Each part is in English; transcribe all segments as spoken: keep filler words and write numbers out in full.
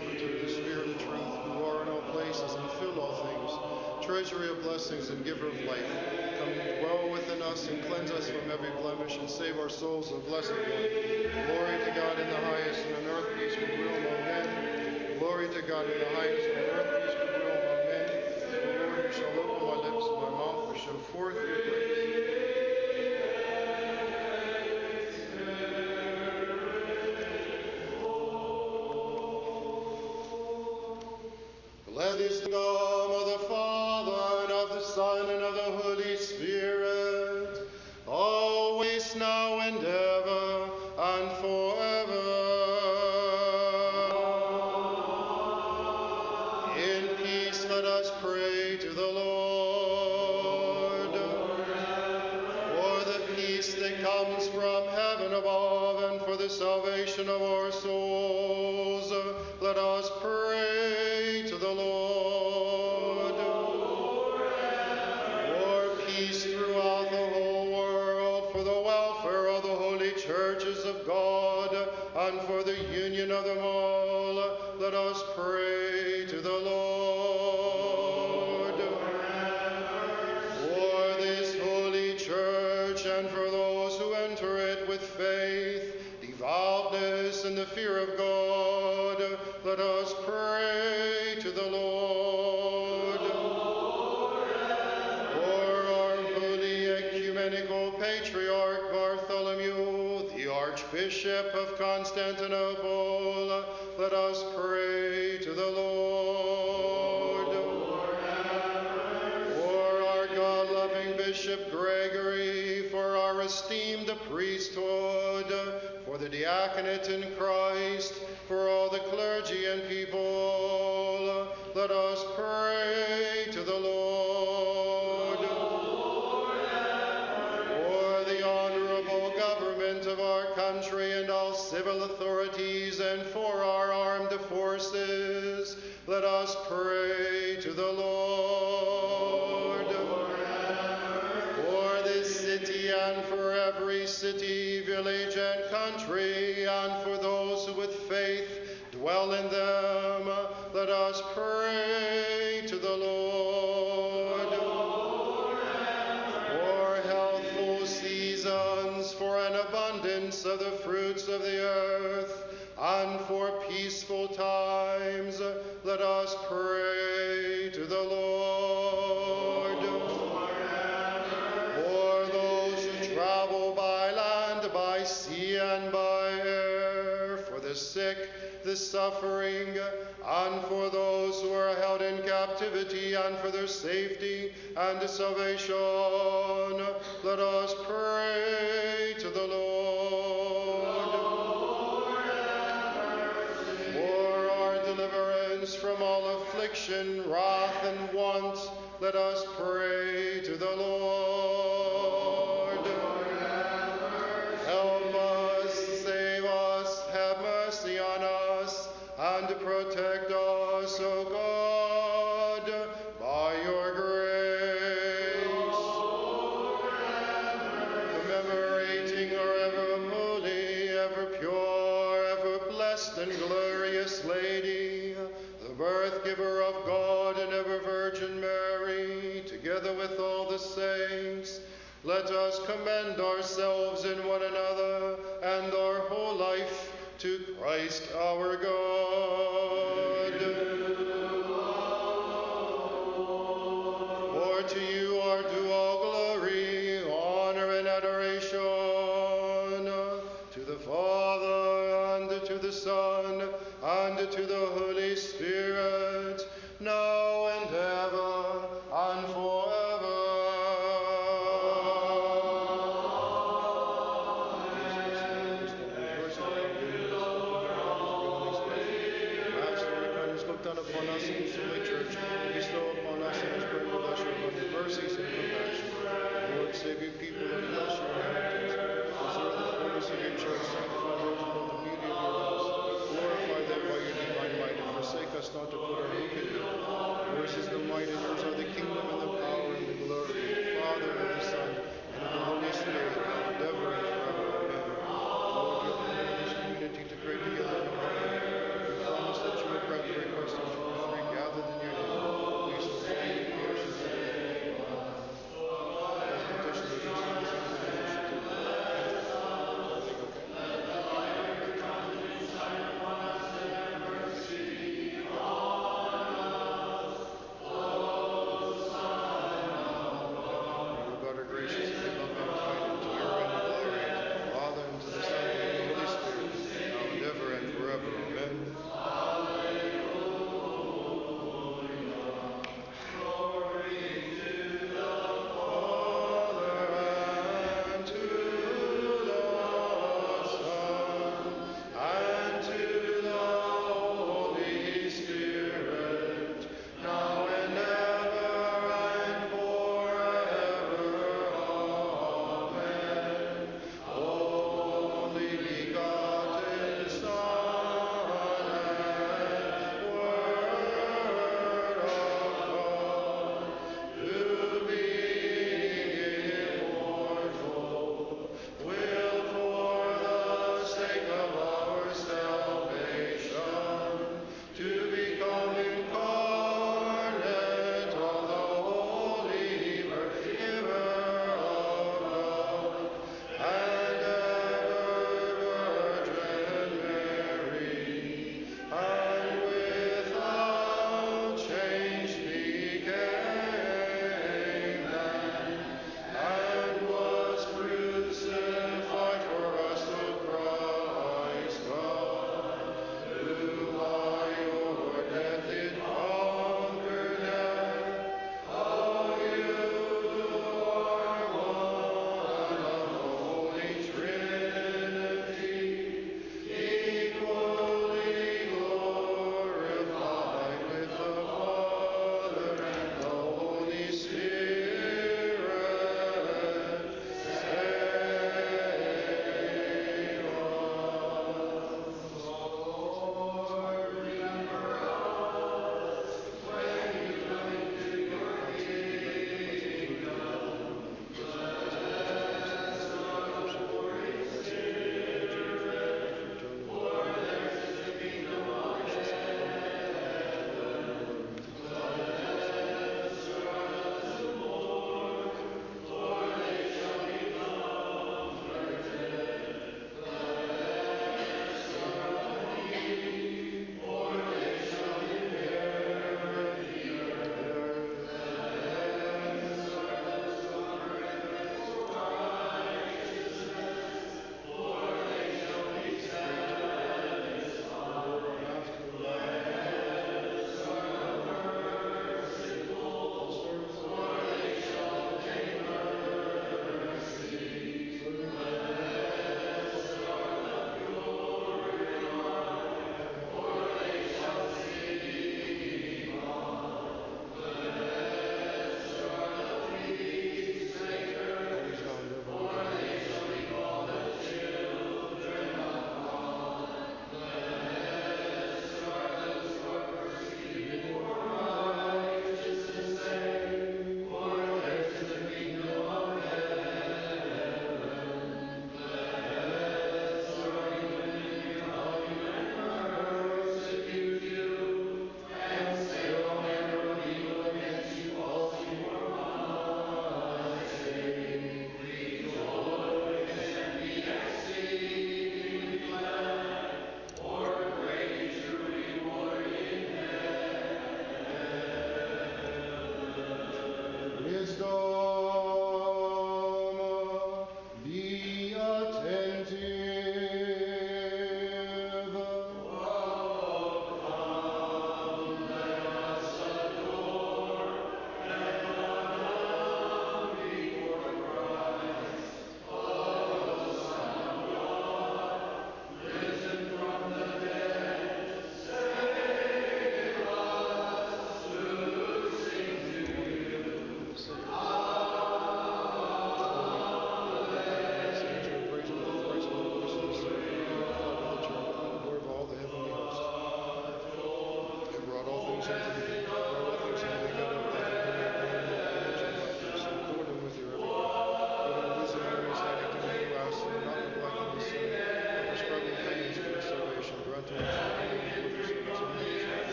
Comforter, the Spirit of truth, who are in all places and fill all things, treasury of blessings and giver of life, come dwell within us and cleanse us from every blemish and save our souls, O blessed one. Glory to God in the highest, and on earth peace, goodwill among men. Glory to God in the highest, and on earth peace, goodwill among men. O Lord, you shall open my lips, and my mouth will show forth your praise. Blessed is the God of the Father, and of the Son, and of the Holy Spirit, always, now, and ever, and forever. In peace let us pray to the Lord. For the peace that comes from heaven above, and for the salvation of our souls, let us pray to the Lord. For peace throughout the whole world, for the welfare of the holy churches of God, and for the union of them all, let us pray to the Lord. For this holy church, and for those who enter it with faith, devoutness, and the fear of God, let us pray to the Lord. For our holy ecumenical patriarch Bartholomew, the Archbishop of Constantinople, let us pray to the Lord. For our God-loving Bishop Gregory, for our esteemed priesthood, for the diaconate in Christ, for all the clergy and people, let us pray to the Lord. For the honorable government of our country and all civil authorities, and for our armed forces, let us pray to the Lord. For this city, and for every city, village, and country, and for those who with faith dwell in them, let us pray to the Lord. For healthful seasons, for an abundance of the fruits of the earth, and for peaceful times, let us pray to the Lord. For those who travel by land, by sea, and by air, for the sick, the suffering, and for those who are held in captivity, and for their safety and salvation, let us pray to the Lord. For our deliverance from all affliction, wrath, and want, let us pray to the Lord. Help us, save us, have mercy on us, and protect us, O God, by your grace. Commemorating our ever holy, ever pure, ever blessed and glorious Lady, the birth giver of God and ever Virgin Mary, together with all the saints, let us commend ourselves in one another and our whole life to Christ our God. For to you are due all glory, honor, and adoration, to the Father, and to the Son, and to the Holy Spirit, now and ever, and forever. Down upon us in the Holy Church, bestow upon us in His great pleasure abundant mercies and compassion. Lord, save your people and bless your inheritance. Preserve the fullness of your church, sanctify those who know the beauty of your house. Glorify them by your divine might, and forsake us not to put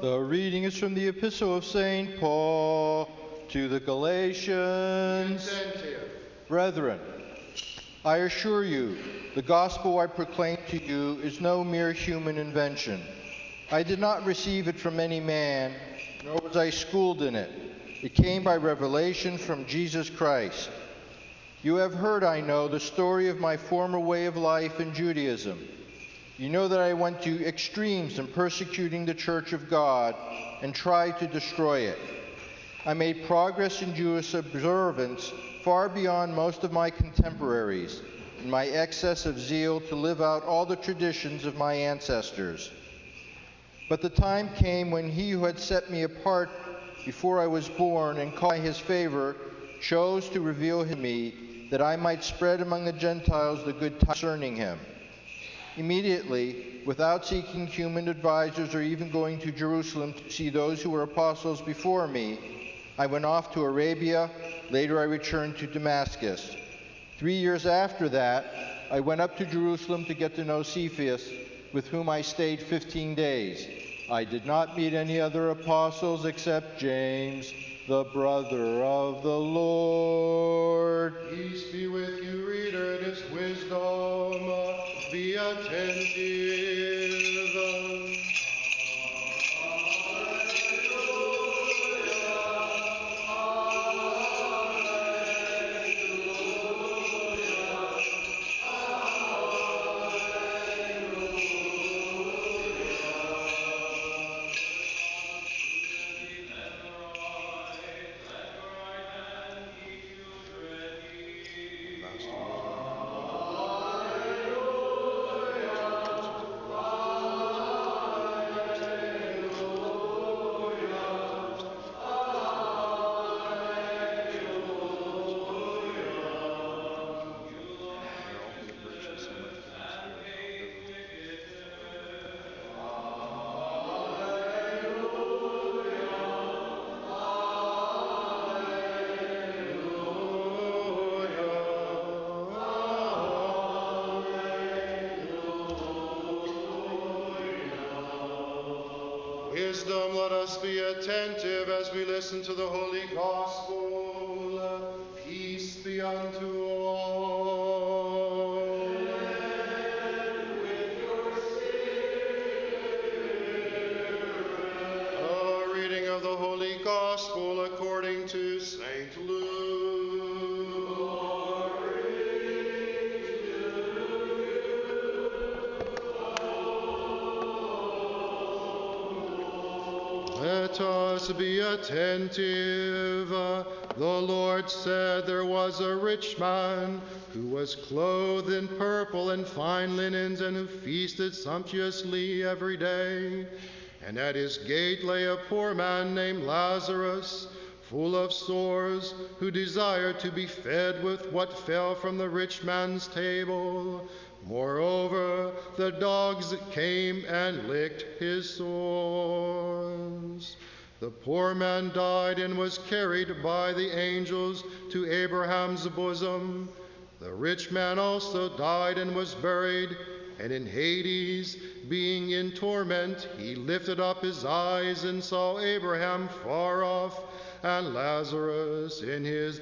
The reading is from the Epistle of Saint Paul to the Galatians. Brethren, I assure you, the gospel I proclaim to you is no mere human invention. I did not receive it from any man, nor was I schooled in it. It came by revelation from Jesus Christ. You have heard, I know, the story of my former way of life in Judaism. You know that I went to extremes in persecuting the Church of God and tried to destroy it. I made progress in Jewish observance far beyond most of my contemporaries in my excess of zeal to live out all the traditions of my ancestors. But the time came when he who had set me apart before I was born and called by his favor chose to reveal to me that I might spread among the Gentiles the good tidings concerning him. Immediately, without seeking human advisors or even going to Jerusalem to see those who were apostles before me, I went off to Arabia. Later I returned to Damascus. Three years after that, I went up to Jerusalem to get to know Cephas, with whom I stayed fifteen days. I did not meet any other apostles except James, the brother of the Lord. Peace be with you, reader, and his wisdom. Be attentive. Wisdom, let us be attentive as we listen to the Holy Gospel. Peace be unto all. And with your spirit. A reading of the Holy Gospel according to Saint Luke. Glory to you. Let us be attentive. Uh, the Lord said there was a rich man who was clothed in purple and fine linens and who feasted sumptuously every day. And at his gate lay a poor man named Lazarus, full of sores, who desired to be fed with what fell from the rich man's table. Moreover, the dogs came and licked his sores. The poor man died and was carried by the angels to Abraham's bosom. The rich man also died and was buried, and in Hades, being in torment, he lifted up his eyes and saw Abraham far off and Lazarus in his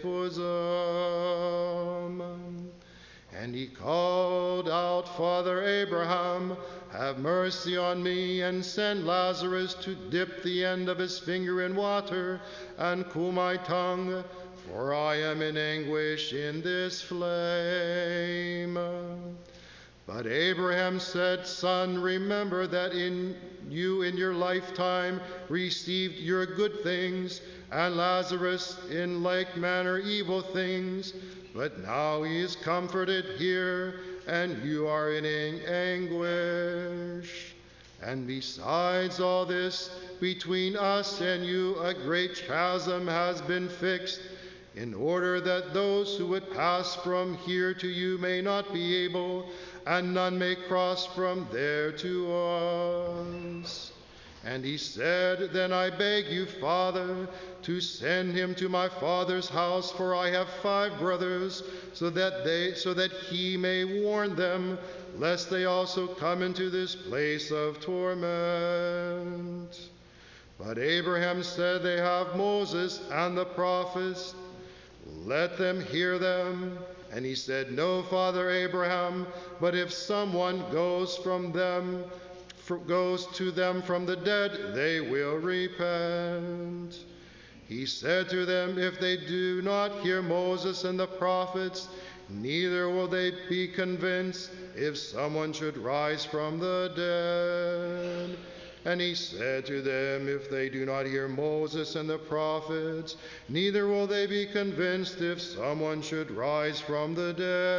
bosom. And he called out, Father Abraham, have mercy on me, and send Lazarus to dip the end of his finger in water and cool my tongue, for I am in anguish in this flame. But Abraham said, Son, remember that in you in your lifetime received your good things, and Lazarus in like manner evil things. But now he is comforted here, and you are in anguish. And besides all this, between us and you a great chasm has been fixed, in order that those who would pass from here to you may not be able, and none may cross from there to us. And he said, Then I beg you, Father, to send him to my father's house, for I have five brothers, so that they, so that he may warn them, lest they also come into this place of torment. But Abraham said, they have Moses and the prophets. Let them hear them. And he said, no, Father Abraham, but if someone goes from them, goes to them from the dead, they will repent. He said to them, if they do not hear Moses and the prophets, neither will they be convinced if someone should rise from the dead. And he said to them, if they do not hear Moses and the prophets, neither will they be convinced if someone should rise from the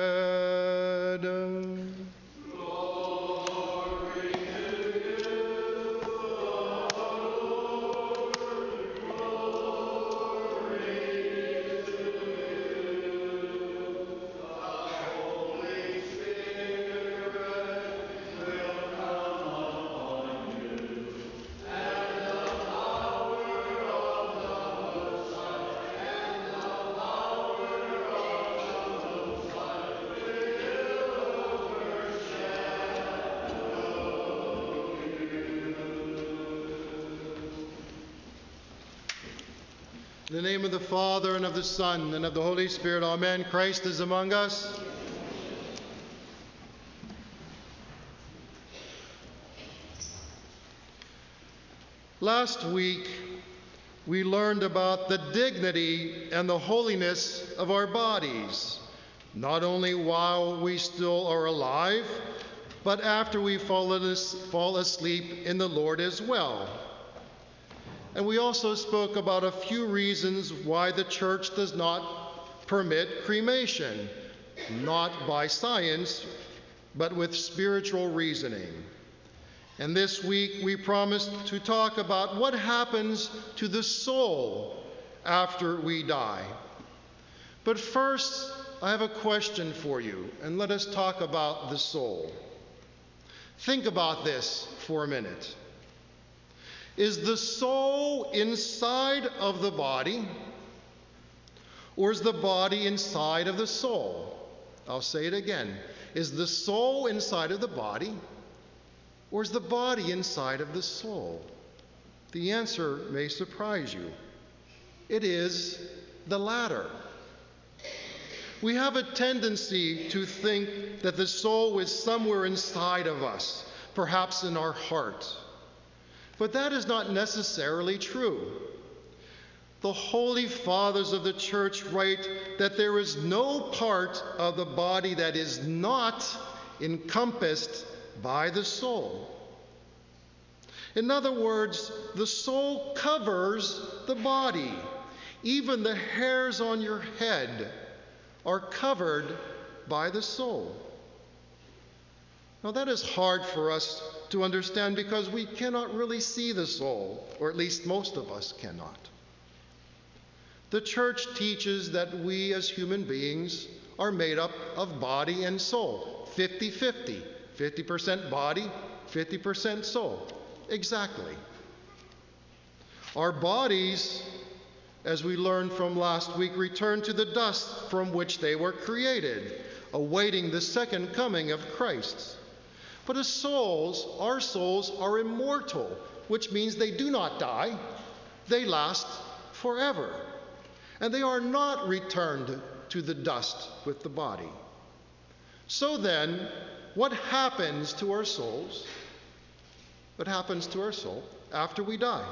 dead. In the name of the Father, and of the Son, and of the Holy Spirit, amen. Christ is among us. Last week, we learned about the dignity and the holiness of our bodies, not only while we still are alive, but after we fall asleep in the Lord as well. And we also spoke about a few reasons why the Church does not permit cremation, not by science, but with spiritual reasoning. And this week we promised to talk about what happens to the soul after we die. But first, I have a question for you, and let us talk about the soul. Think about this for a minute. Is the soul inside of the body, or is the body inside of the soul? I'll say it again. Is the soul inside of the body, or is the body inside of the soul? The answer may surprise you. It is the latter. We have a tendency to think that the soul is somewhere inside of us, perhaps in our heart. But that is not necessarily true. The Holy Fathers of the Church write that there is no part of the body that is not encompassed by the soul. In other words, the soul covers the body. Even the hairs on your head are covered by the soul. Now that is hard for us to understand because we cannot really see the soul, or at least most of us cannot. The Church teaches that we as human beings are made up of body and soul, fifty fifty, fifty percent body, fifty percent soul. Exactly. Our bodies, as we learned from last week, return to the dust from which they were created, awaiting the second coming of Christ. But as souls, our souls are immortal, which means they do not die. They last forever. And they are not returned to the dust with the body. So then, what happens to our souls? What happens to our soul after we die?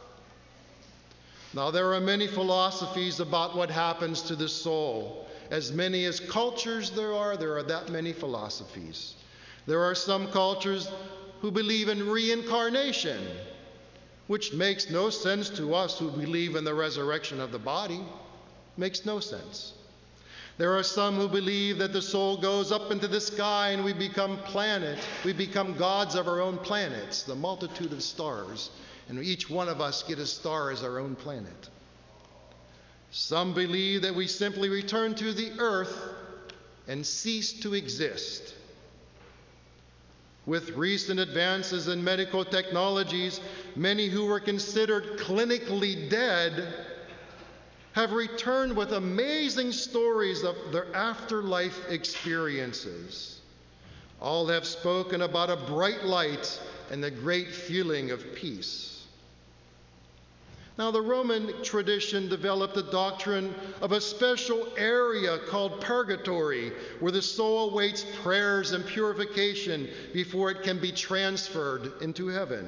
Now, there are many philosophies about what happens to the soul. As many as cultures there are, there are that many philosophies. There are some cultures who believe in reincarnation, which makes no sense to us who believe in the resurrection of the body. Makes no sense. There are some who believe that the soul goes up into the sky and we become planet. We become gods of our own planets, the multitude of stars, and each one of us get a star as our own planet. Some believe that we simply return to the earth and cease to exist. With recent advances in medical technologies, many who were considered clinically dead have returned with amazing stories of their afterlife experiences. All have spoken about a bright light and the great feeling of peace. Now, the Roman tradition developed the doctrine of a special area called purgatory, where the soul awaits prayers and purification before it can be transferred into heaven.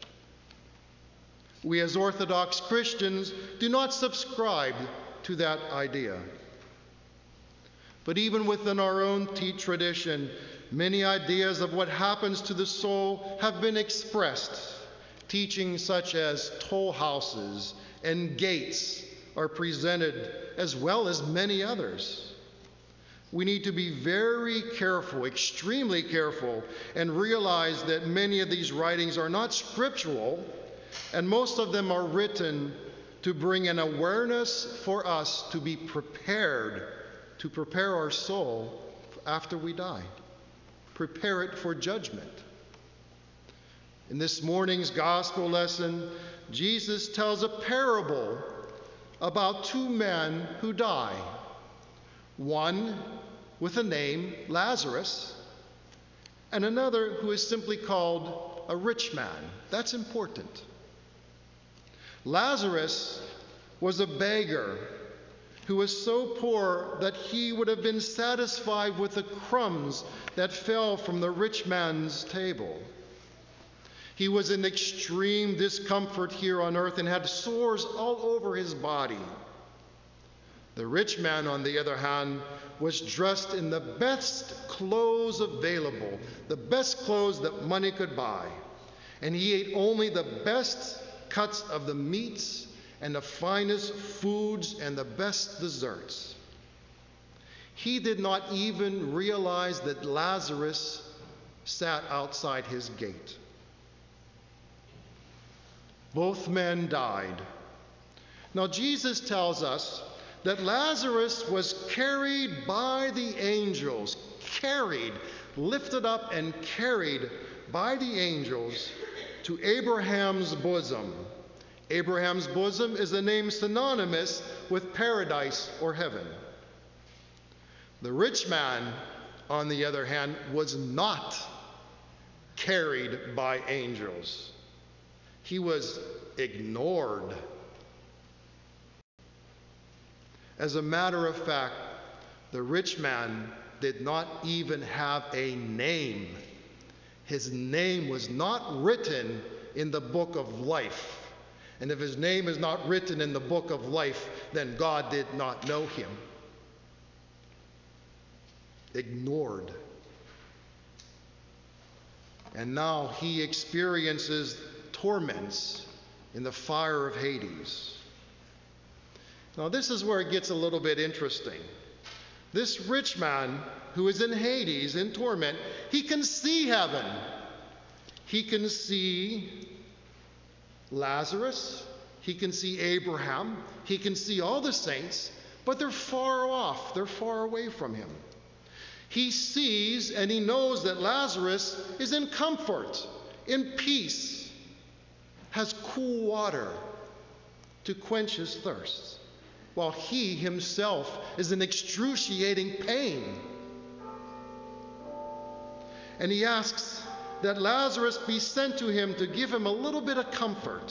We as Orthodox Christians do not subscribe to that idea. But even within our own t- tradition, many ideas of what happens to the soul have been expressed. Teachings such as toll houses and gates are presented, as well as many others. We need to be very careful, extremely careful, and realize that many of these writings are not scriptural, and most of them are written to bring an awareness for us to be prepared, to prepare our soul after we die. Prepare it for judgment. In this morning's gospel lesson, Jesus tells a parable about two men who die. One with a name, Lazarus, and another who is simply called a rich man. That's important. Lazarus was a beggar who was so poor that he would have been satisfied with the crumbs that fell from the rich man's table. He was in extreme discomfort here on earth and had sores all over his body. The rich man, on the other hand, was dressed in the best clothes available, the best clothes that money could buy. And he ate only the best cuts of the meats and the finest foods and the best desserts. He did not even realize that Lazarus sat outside his gate. Both men died. Now, Jesus tells us that Lazarus was carried by the angels, carried, lifted up and carried by the angels to Abraham's bosom. Abraham's bosom is a name synonymous with paradise or heaven. The rich man, on the other hand, was not carried by angels. He was ignored. As a matter of fact, the rich man did not even have a name. His name was not written in the book of life. And if his name is not written in the book of life, then God did not know him. Ignored. And now he experiences torments in the fire of Hades. Now, this is where it gets a little bit interesting. This rich man who is in Hades, in torment, he can see heaven. He can see Lazarus. He can see Abraham. He can see all the saints, but they're far off. They're far away from him. He sees and he knows that Lazarus is in comfort, in peace, has cool water to quench his thirst, while he himself is in excruciating pain. And he asks that Lazarus be sent to him to give him a little bit of comfort.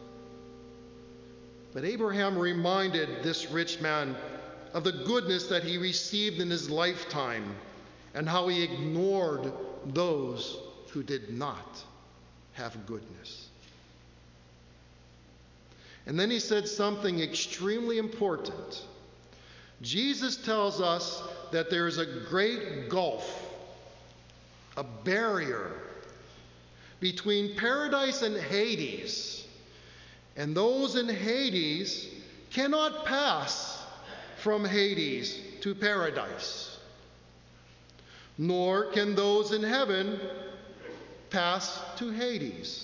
But Abraham reminded this rich man of the goodness that he received in his lifetime and how he ignored those who did not have goodness. And then he said something extremely important. Jesus tells us that there is a great gulf, a barrier between paradise and Hades, and those in Hades cannot pass from Hades to paradise, nor can those in heaven pass to Hades.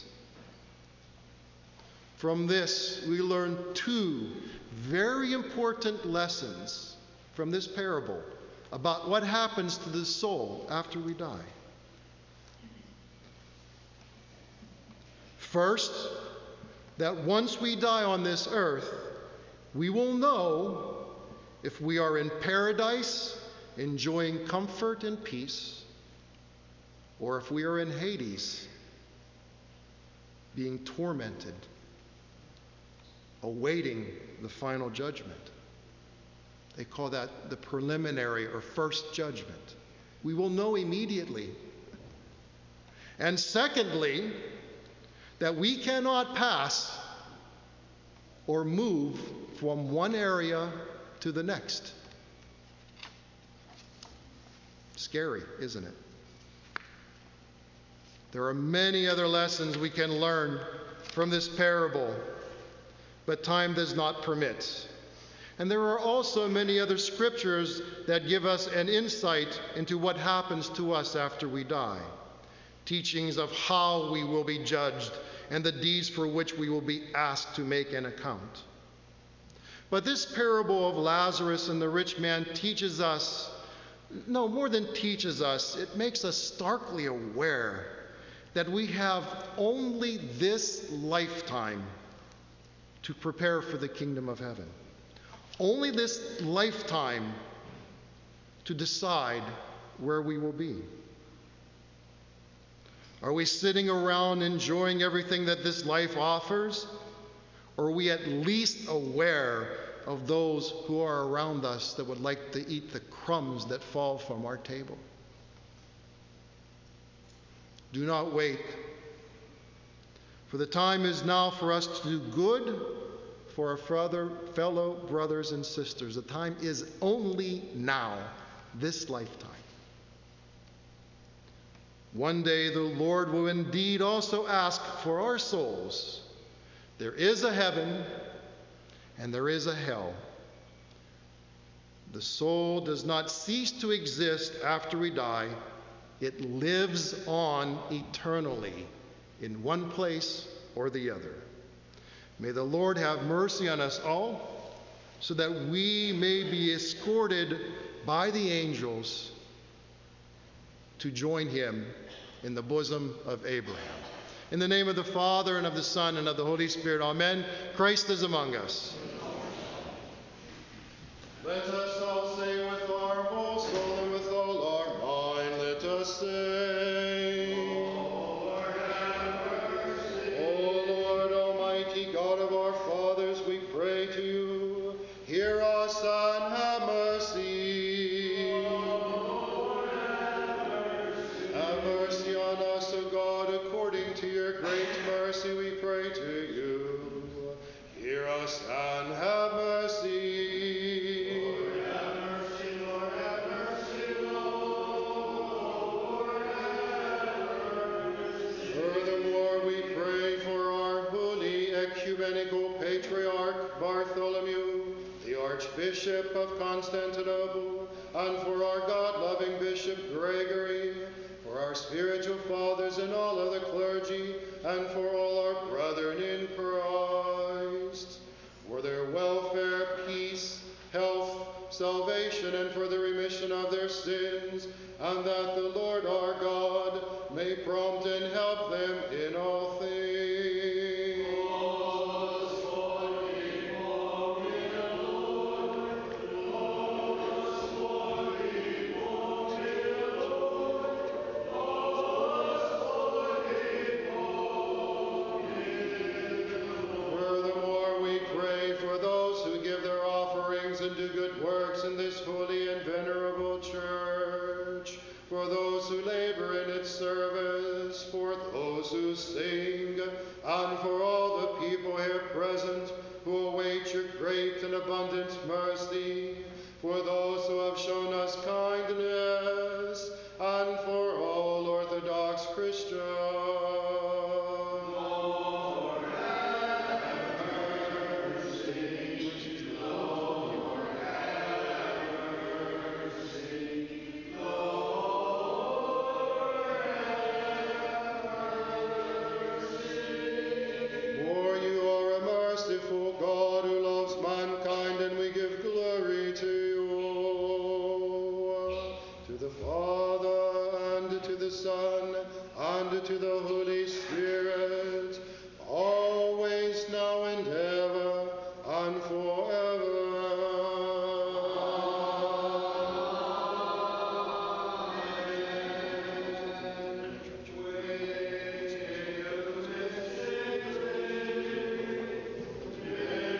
From this, we learn two very important lessons from this parable about what happens to the soul after we die. First, that once we die on this earth, we will know if we are in paradise, enjoying comfort and peace, or if we are in Hades, being tormented. awaiting the final judgment. They call that the preliminary or first judgment. We will know immediately. And secondly, that we cannot pass or move from one area to the next. Scary, isn't it? There are many other lessons we can learn from this parable, but time does not permit. And there are also many other scriptures that give us an insight into what happens to us after we die. Teachings of how we will be judged and the deeds for which we will be asked to make an account. But this parable of Lazarus and the rich man teaches us, no, more than teaches us, it makes us starkly aware that we have only this lifetime to prepare for the kingdom of heaven. Only this lifetime to decide where we will be. Are we sitting around enjoying everything that this life offers? Or are we at least aware of those who are around us that would like to eat the crumbs that fall from our table? Do not wait, for the time is now for us to do good for our father, fellow brothers and sisters. The time is only now, this lifetime. One day the Lord will indeed also ask for our souls. There is a heaven and there is a hell. The soul does not cease to exist after we die. It lives on eternally in one place or the other. May the Lord have mercy on us all, so that we may be escorted by the angels to join him in the bosom of Abraham. In the name of the Father, and of the Son, and of the Holy Spirit, amen. Christ is among us. Let us all say with our whole soul and with all our mind, let us say, O Lord, have mercy. O Lord, Almighty God of our fathers, we pray to you. Hear us and have mercy. O Lord, have mercy. Have mercy on us, O God, according to your great mercy, we pray to you. Hear us and have mercy. Ecumenical Patriarch Bartholomew, the Archbishop of Constantinople, and for our God-loving Bishop Gregory, for our spiritual fathers and all other clergy, and for all our brethren in Christ, for their welfare, peace, health, salvation, and for the remission of their sins, and that the Lord our God may prompt and help them in all things. And do good works in this holy and venerable church, for those who labor in its service, for those who sing, and for all the people here present who await your great and abundant mercy, for those who have shown us kindness, and for all Orthodox Christians. To the Holy Spirit, always, now and ever, and forever. Amen.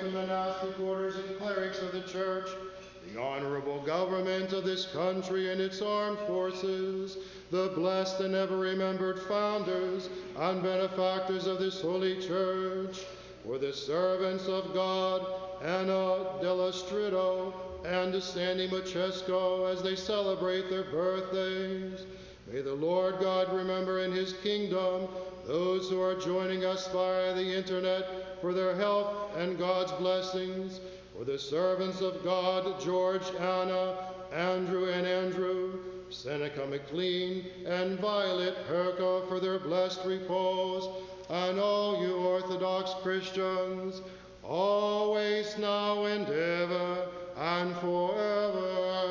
the monastic orders and clerics of the Church, the honorable government of this country and its armed forces, the blessed and ever-remembered founders and benefactors of this holy Church, for the servants of God, Anna della Strido and Sandy Machesco, as they celebrate their birthdays. May the Lord God remember in his kingdom those who are joining us via the internet for their health and God's blessings, for the servants of God, George, Anna, Andrew, and Andrew, Seneca McLean, and Violet Herka for their blessed repose, and all you Orthodox Christians, always, now, and ever, and forever.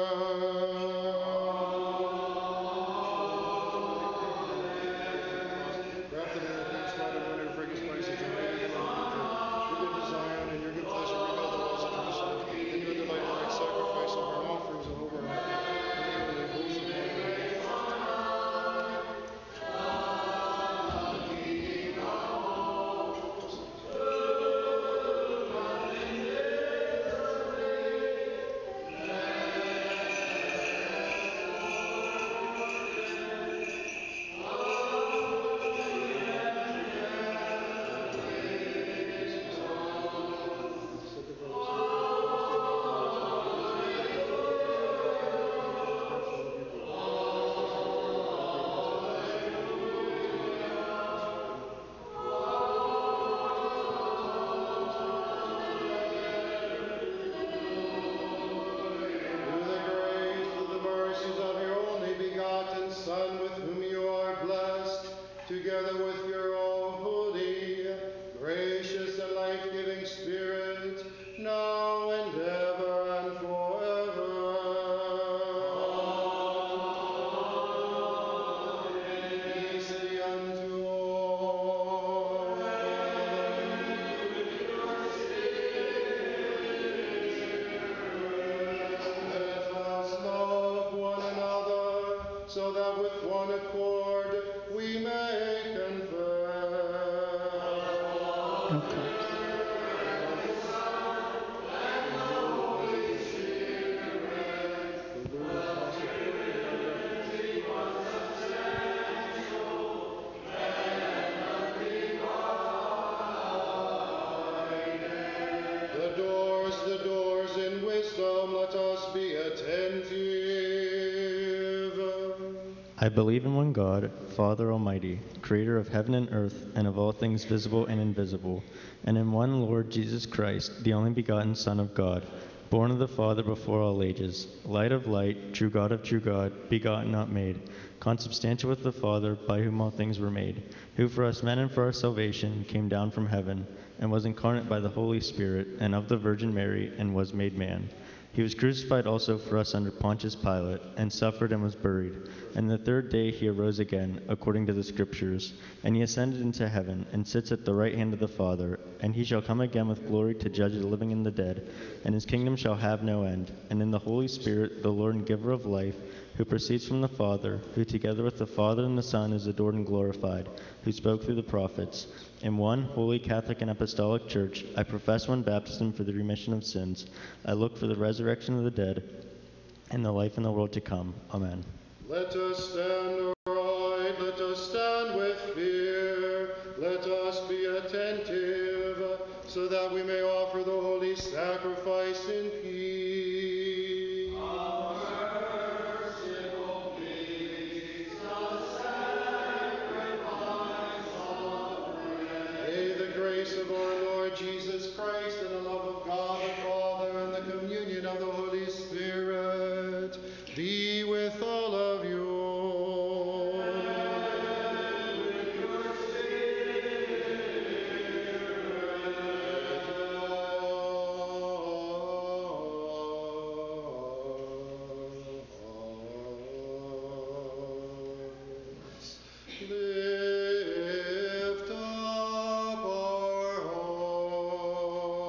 I believe in one God, Father Almighty, creator of heaven and earth, and of all things visible and invisible, and in one Lord Jesus Christ, the only begotten Son of God, born of the Father before all ages, light of light, true God of true God, begotten, not made, consubstantial with the Father, by whom all things were made, who for us men and for our salvation came down from heaven, and was incarnate by the Holy Spirit, and of the Virgin Mary, and was made man. He was crucified also for us under Pontius Pilate, and suffered and was buried. And the third day he arose again, according to the Scriptures. And he ascended into heaven, and sits at the right hand of the Father. And he shall come again with glory to judge the living and the dead. And his kingdom shall have no end. And in the Holy Spirit, the Lord and giver of life, who proceeds from the Father, who together with the Father and the Son is adored and glorified, who spoke through the prophets. In one holy Catholic and Apostolic Church, I profess one baptism for the remission of sins. I look for the resurrection of the dead and the life in the world to come. Amen. Let us stand upright, let us stand with fear, let us be attentive, so that we may offer the holy sacrifice in peace. Our merciful peace, the sacrifice of praise. May the grace of our Lord Jesus Christ and the love of God the Father and the communion of the Holy Spirit be with all of you. And with your spirit. Lift up our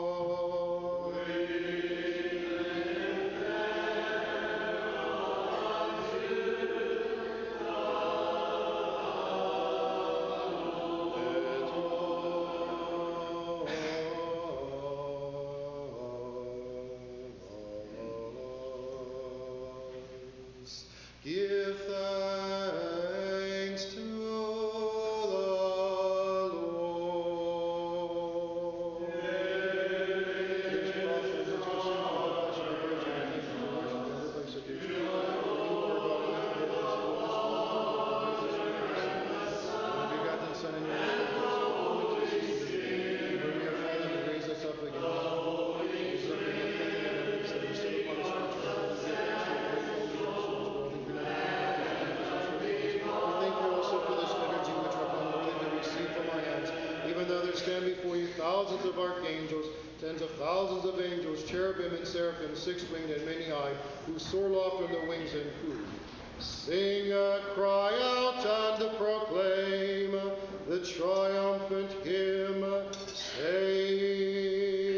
thousands of archangels, tens of thousands of angels, cherubim and seraphim, six-winged and many-eyed, who soar aloft on their wings and who sing, uh, cry out and proclaim the triumphant hymn, saying,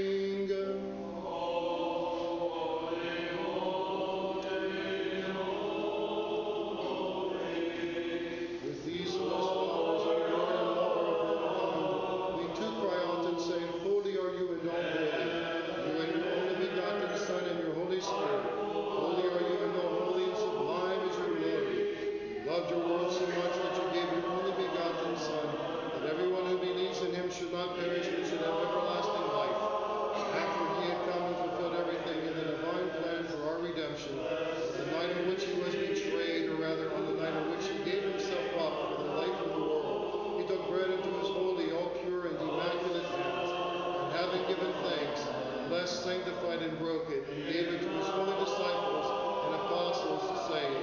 should not perish, but should have everlasting life. After he had come and fulfilled everything in the divine plan for our redemption, the night on which he was betrayed, or rather on the night on which he gave himself up for the life of the world, he took bread into his holy, all pure and immaculate hands, and having given thanks, blessed, sanctified, and broke it, and gave it to his holy disciples and apostles, saying,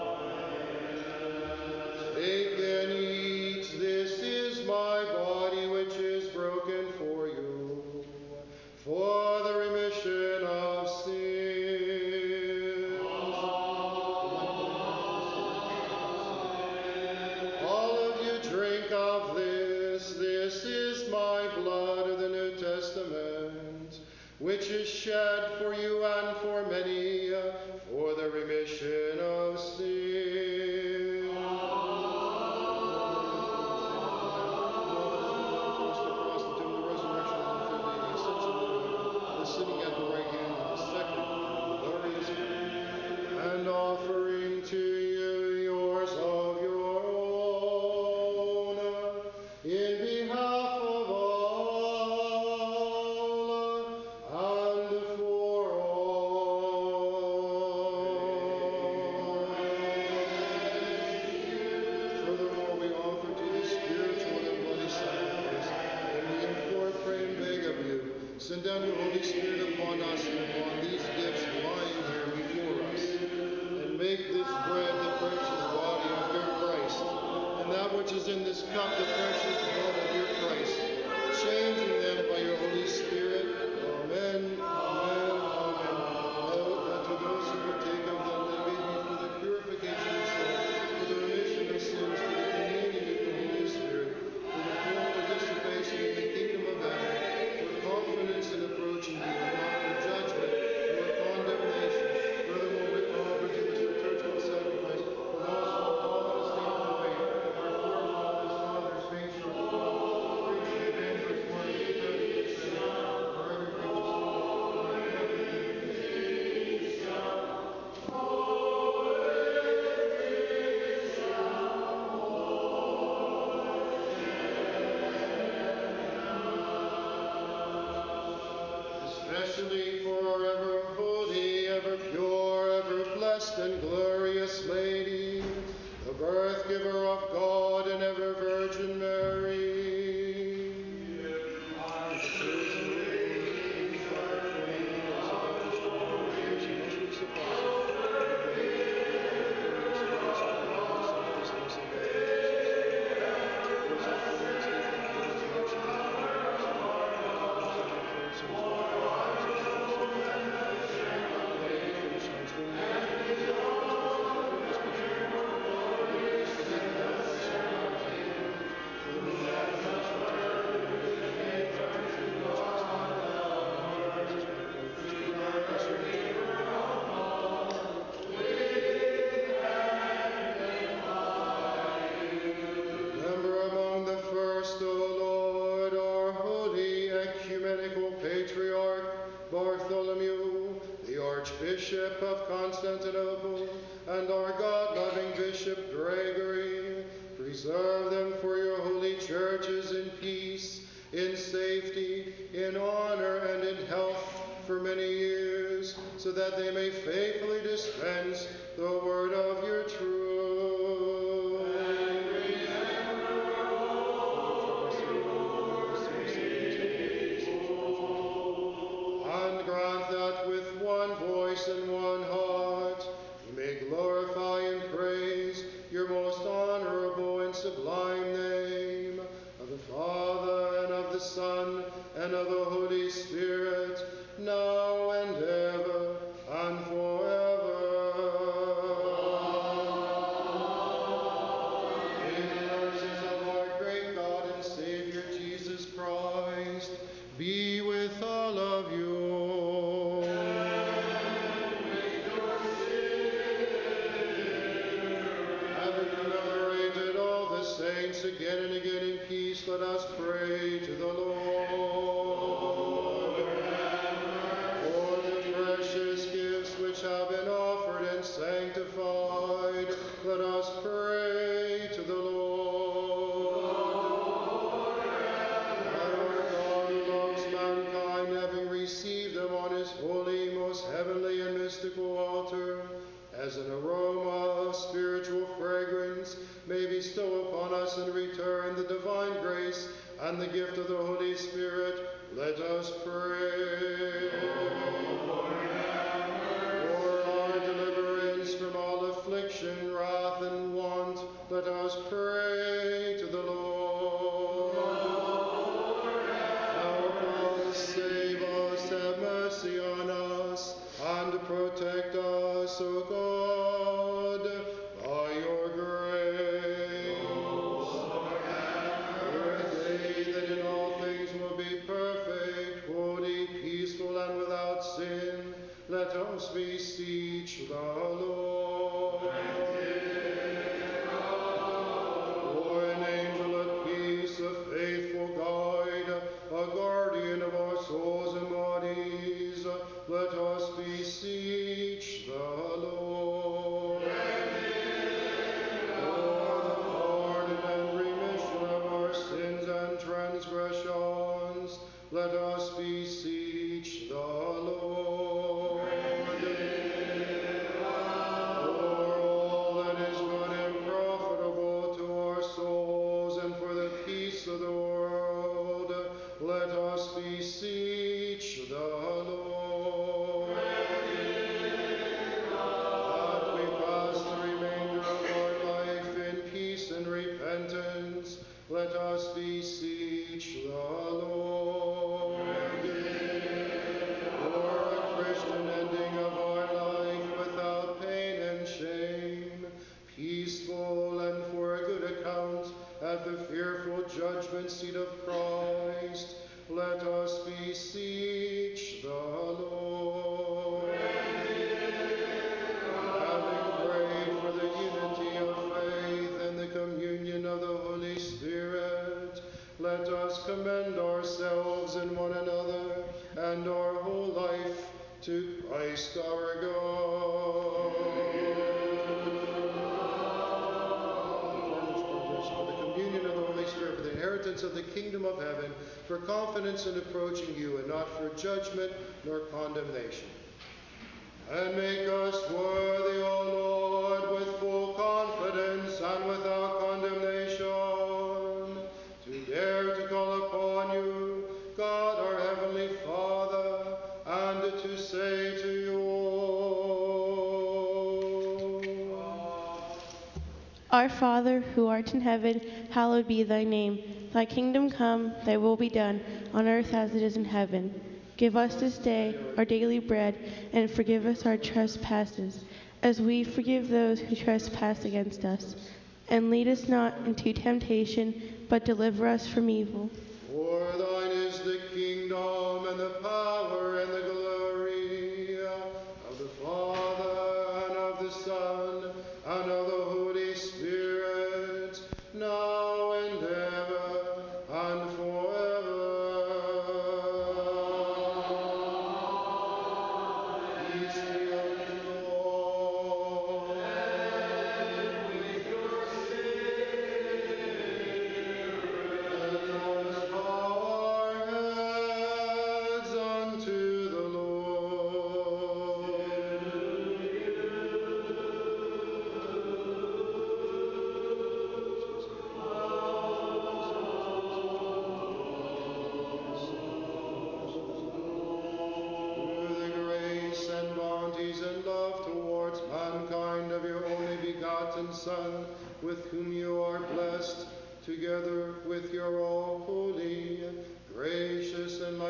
Take and eat, this is my body which is broken for you, for the remission of sins. All of you drink of this, this is my blood of the New Testament, which is shed for you and for many, for the remission of sins. Sitting at the right hand of the second glorious one, and offering to you yours of your own, in behalf of all and for all. Furthermore, we offer to you spiritual and bloody sacrifice, and we implore, pray, and beg of you, send down your Holy Spirit upon us and upon these gifts lying here before us, and make this bread the precious body of your Christ, and that which is in this cup the precious blood of your Christ, changing them by your Holy Spirit. Amen, amen, amen. Note that to those who partake of them, they may be for the purification of soul, for the remission of sins, for the communion of the Holy Spirit, for the full participation in the kingdom of heaven, confidence in approaching you, not for judgment or condemnation. Furthermore, we offer to this liturgical sacrifice for those who have fallen asleep in the faith, our forefathers, fathers, patriarchs, preach the evangelist, martyrs, predicators, and for every righteous soul, especially for our ever holy, ever pure, ever blessed and glorious Lady, the birth giver of God and ever Virgin Mary. Archbishop of Constantinople, and our God-loving Bishop Gregory, preserve them for your holy churches in peace, in safety, in honor, and in health for many years, so that they may faithfully dispense the word of your truth. And grant that with one voice and one heart we may glorify and praise your most honorable and sublime name, of the Father, and of the Son, and of the Holy Spirit, now and ever, and forever. In the mercies of our great God and Savior Jesus Christ, be with all of you. Having commemorated all the saints again and again in peace, let us pray to the Lord. For the precious gifts which have been offered and sanctified, let us pray to the Lord. That our God who loves mankind, having received them on his holy, most heavenly and mystical altar, as an aroma of spiritual fragrance, may bestow upon us in return the divine grace and the gift of the Holy Spirit. Let us pray. For our deliverance from all affliction, wrath, and want, let us pray to the Lord. Help us, save us, have mercy on us, and protect us, O God, by your grace. For a day that in all things will be perfect, holy, peaceful, and without sin, let us beseech the Lord. For an angel of peace, a faithful guide, a guardian of our souls and bodies, let us beseech the Lord. For the pardon and remission of our sins and transgressions, let us beseech the Lord. For all that is good and profitable to our souls and for the peace of the world, let us beseech the Lord. That we pass the remainder of our life in peace and repentance, let us beseech the Lord. For a Christian ending of our life without pain and shame, peaceful, and for a good account at the fearful judgment seat of Christ, let us beseech the Lord. Having prayed for the unity of faith and the communion of the Holy Spirit, let us commend ourselves and one another and our whole life to Christ our God. For the communion of the Holy Spirit, for the inheritance of the kingdom of heaven, for confidence in approaching you, and not for judgment nor condemnation. And make us worthy, O Lord, with full confidence and without condemnation, to dare to call upon you, God our heavenly Father, and to say to you, Our Father, who art in heaven, hallowed be thy name. Thy kingdom come, thy will be done, on earth as it is in heaven. Give us this day our daily bread, and forgive us our trespasses, as we forgive those who trespass against us. And lead us not into temptation, but deliver us from evil. For thine is the kingdom, and the power, and the glory, of the Father, and of the Son, and of the Holy Spirit, now and ever, and forever. Peace be unto you all. And with your spirit. Let us bow our heads unto the Lord. Through the grace and bounties and love towards mankind of your only begotten Son, with whom you are blessed, together with your all holy, gracious, and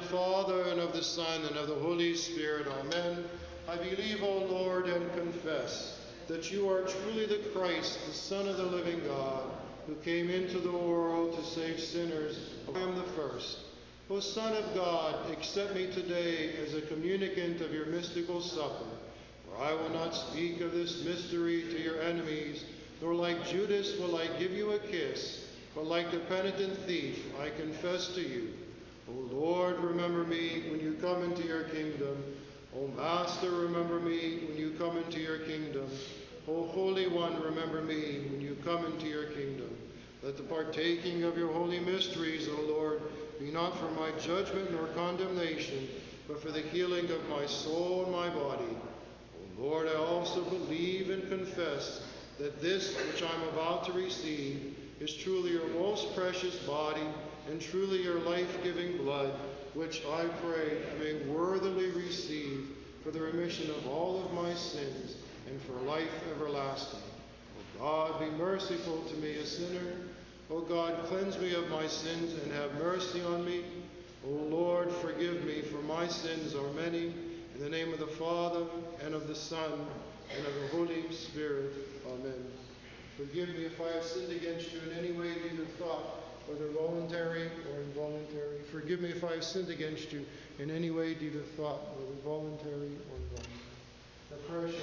Father, and of the Son, and of the Holy Spirit. Amen. I believe, O Lord, and confess that you are truly the Christ, the Son of the living God, who came into the world to save sinners. I am the first. O Son of God, accept me today as a communicant of your mystical supper. For I will not speak of this mystery to your enemies, nor like Judas will I give you a kiss, but like the penitent thief I confess to you. O Lord, remember me when you come into your kingdom. O Master, remember me when you come into your kingdom. O Holy One, remember me when you come into your kingdom. Let the partaking of your holy mysteries, O Lord, be not for my judgment nor condemnation, but for the healing of my soul and my body. O Lord, I also believe and confess that this which I am about to receive is truly your most precious body and truly your life-giving blood, which I pray I may worthily receive for the remission of all of my sins and for life everlasting. O God, be merciful to me, a sinner. O God, cleanse me of my sins and have mercy on me. O Lord, forgive me, for my sins are many. In the name of the Father, and of the Son, and of the Holy Spirit. Amen. Forgive me if I have sinned against you in any way, either thought, whether voluntary or involuntary. Forgive me if I have sinned against you in any way, either thought, whether voluntary or involuntary. The precious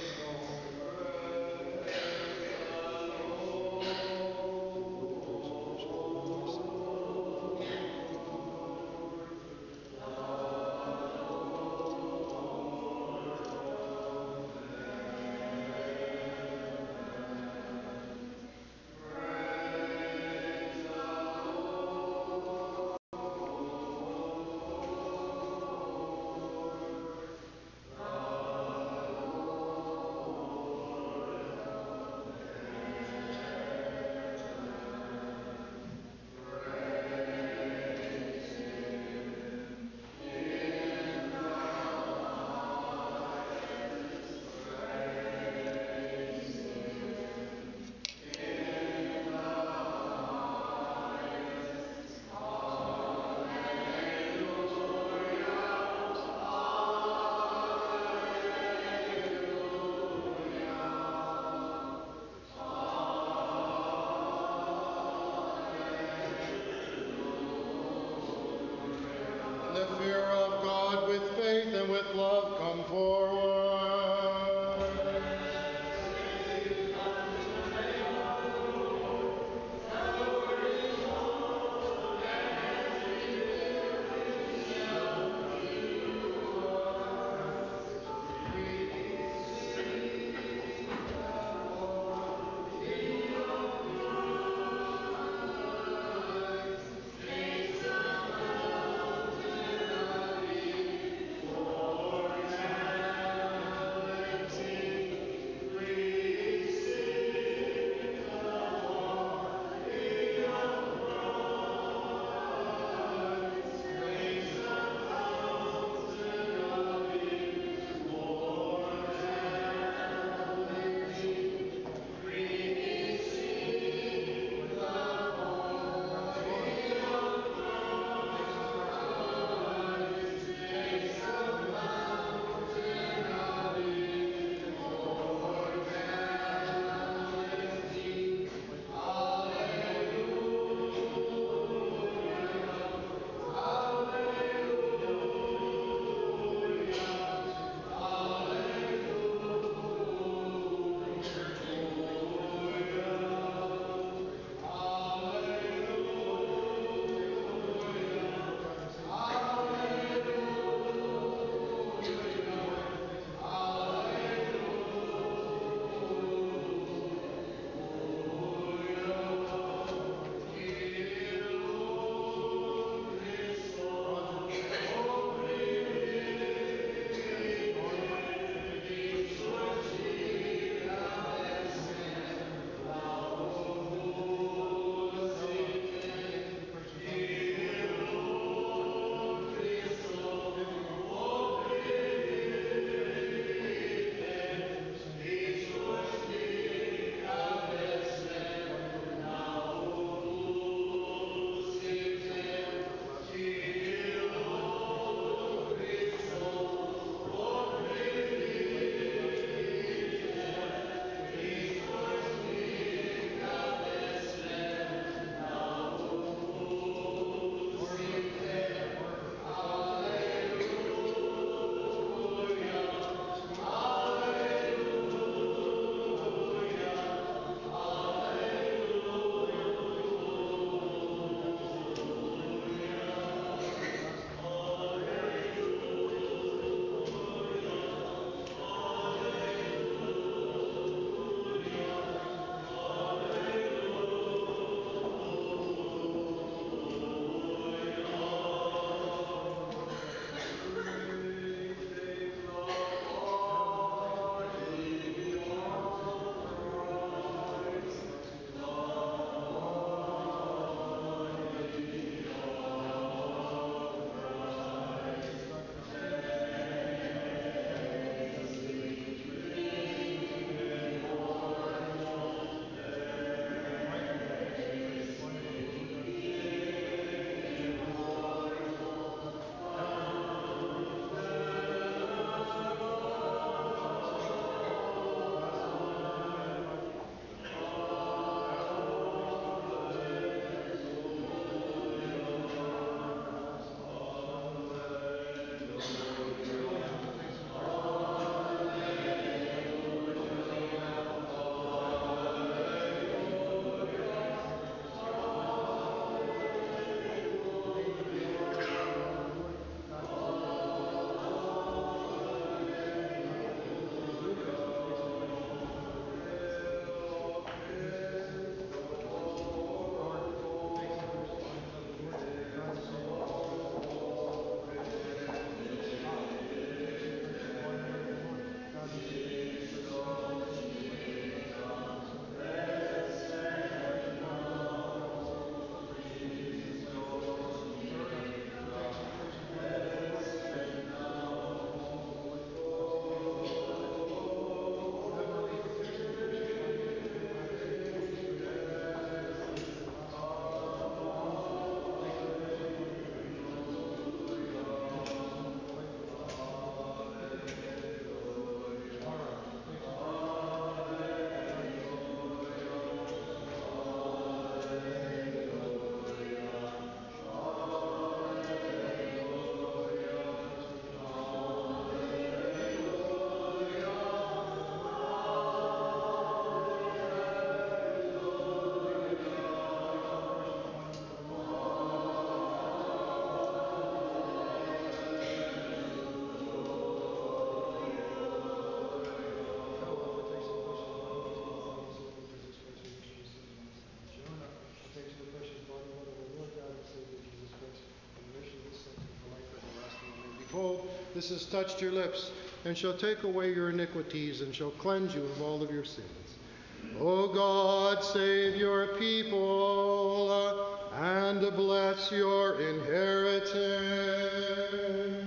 This has touched your lips, and shall take away your iniquities, and shall cleanse you of all of your sins. O God, save your people, uh, and bless your inheritance.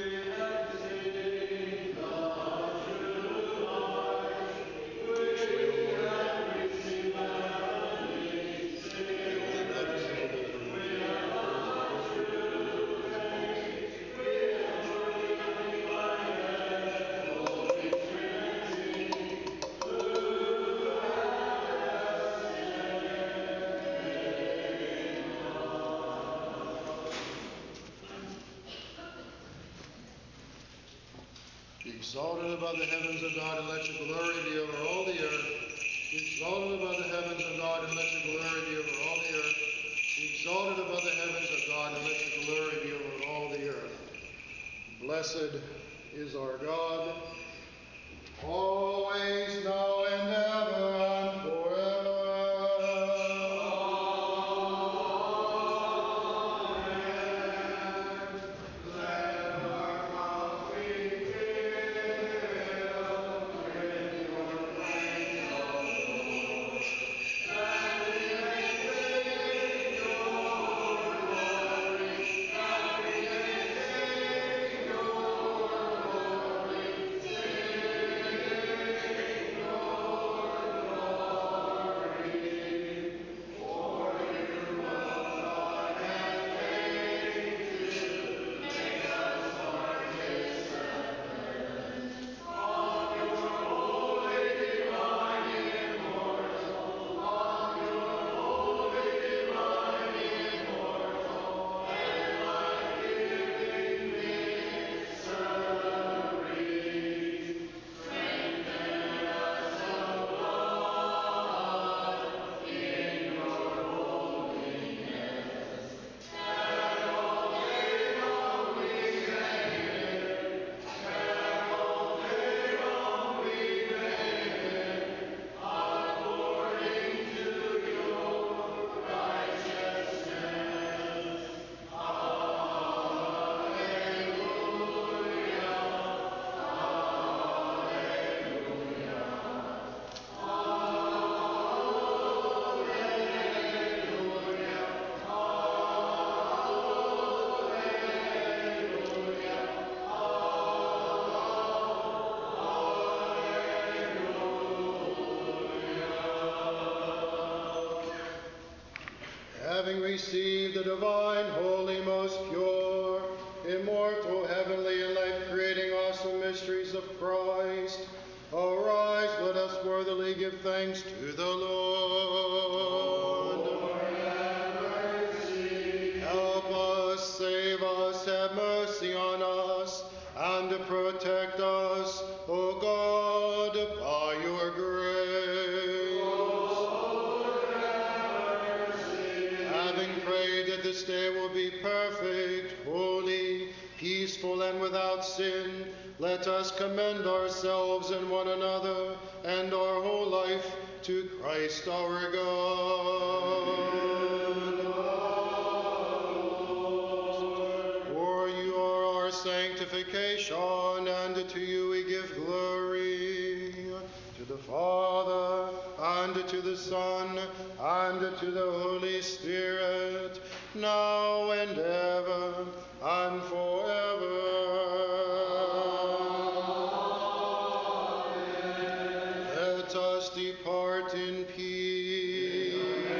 Be exalted above the heavens of God, and let your glory be over all the earth. Be exalted above the heavens of God, and let your glory be over all the earth. Be exalted above the heavens of God, and let your glory be over all the earth. Blessed is our God, always, now, and ever, and forever. Having received the divine, holy, most pure, immortal, heavenly, and life-creating awesome mysteries of Christ, arise, let us worthily give thanks to the Lord. Lord, have mercy. Help us, save us, have mercy on us, and protect us, O God, by your grace. This day will be perfect, holy, peaceful, and without sin. Let us commend ourselves and one another and our whole life to Christ our God. For you are our sanctification, and to you we give glory, to the Father, and to the Son, and to the Holy Spirit, now and ever, and forever. Amen. Let us depart in peace.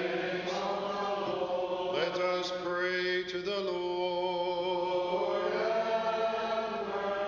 Let us pray to the Lord. Lord, have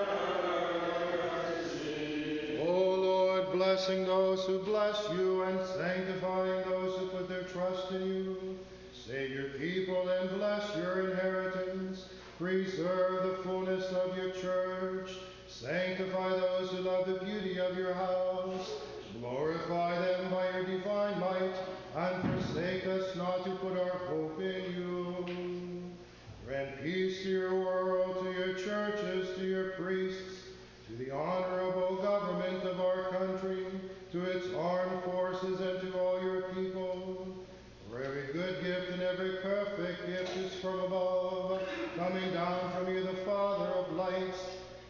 mercy. O Lord, blessing those who bless you and sanctifying those who put their trust in you, save your people and bless your inheritance. Preserve the fullness of your church. Sanctify those who love the beauty of your house. Glorify them by your divine might, and forsake us not to put our hope in you. Grant peace to your world, to your churches, to your priests, to the honorable government of our country, to its armed forces, and to all your people. For every good gift and every perfect gift is from above, coming down from you, the Father of lights,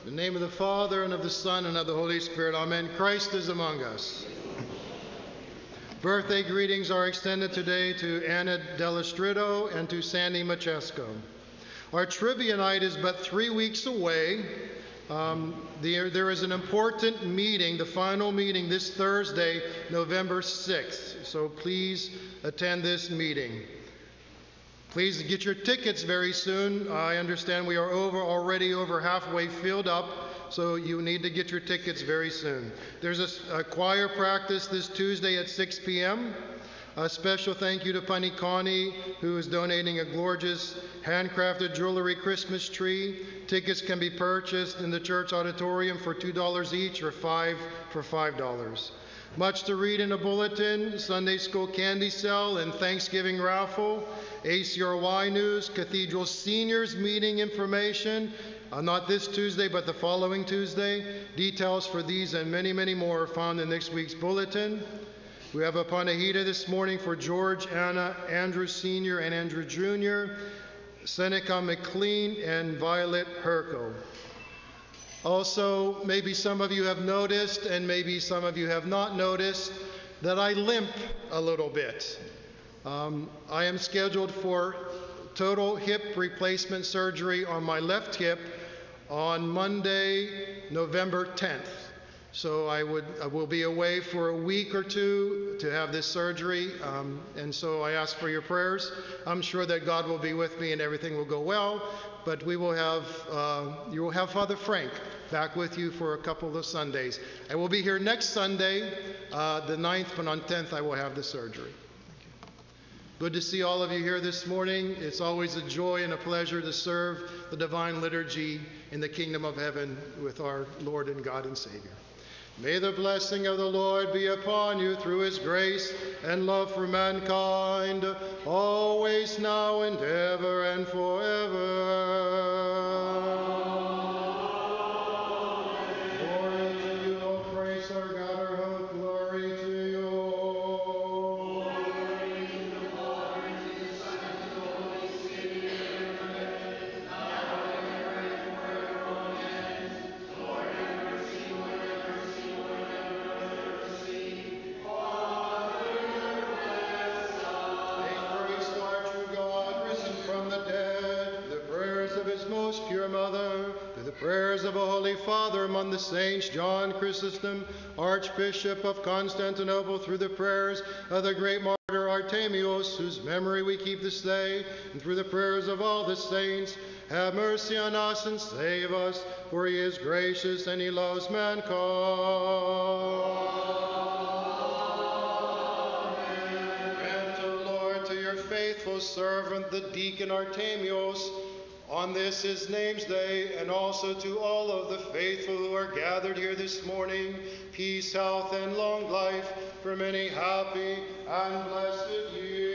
In the name of the Father, and of the Son, and of the Holy Spirit, amen. Christ is among us. Birthday greetings are extended today to Anna Delastrito and to Sandy Machesco. Our trivia night is but three weeks away. Um, there, there is an important meeting, the final meeting, this Thursday, November sixth. So please attend this meeting. Please get your tickets very soon. I understand we are over already over halfway filled up, so you need to get your tickets very soon. There's a, a choir practice this Tuesday at six p m A special thank you to Funny Connie, who is donating a gorgeous handcrafted jewelry Christmas tree. Tickets can be purchased in the church auditorium for two dollars each, or five for five dollars. Much to read in a bulletin: Sunday school candy sale and Thanksgiving raffle, A C R Y news, Cathedral seniors meeting information, uh, not this Tuesday but the following Tuesday. Details for these and many, many more are found in next week's bulletin. We have a panahida this morning for George, Anna, Andrew Senior and Andrew Junior, Seneca McLean, and Violet Herco. Also, maybe some of you have noticed, and maybe some of you have not noticed, that I limp a little bit. Um, I am scheduled for total hip replacement surgery on my left hip on Monday, November tenth. So I, would, I will be away for a week or two to have this surgery, um, and so I ask for your prayers. I'm sure that God will be with me and everything will go well, but we will have, uh, you will have Father Frank back with you for a couple of Sundays. I will be here next Sunday, uh, the ninth, but on tenth I will have the surgery. Good to see all of you here this morning. It's always a joy and a pleasure to serve the divine liturgy in the kingdom of heaven with our Lord and God and Savior. May the blessing of the Lord be upon you through his grace and love for mankind, always, now, and ever, and forever. Glory to you, O praise our God, our hope, glory to you. Glory to the Father, and to the Son, and to the Holy Spirit, now and ever, and forever, amen. Lord, have mercy, Lord, have mercy. Most pure Mother, through the prayers of a Holy Father among the saints, John Chrysostom, Archbishop of Constantinople, through the prayers of the great martyr Artemios, whose memory we keep this day, and through the prayers of all the saints, have mercy on us and save us, for he is gracious and he loves mankind. Grant, O Lord, to your faithful servant, the deacon Artemios, on this his name's day, and also to all of the faithful who are gathered here this morning, peace, health, and long life for many happy and blessed years.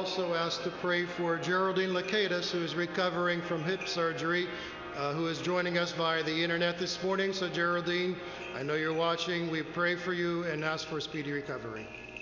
also ask to pray for Geraldine Lakatos, who is recovering from hip surgery, uh, who is joining us via the internet this morning. So Geraldine, I know you're watching. We pray for you and ask for speedy recovery.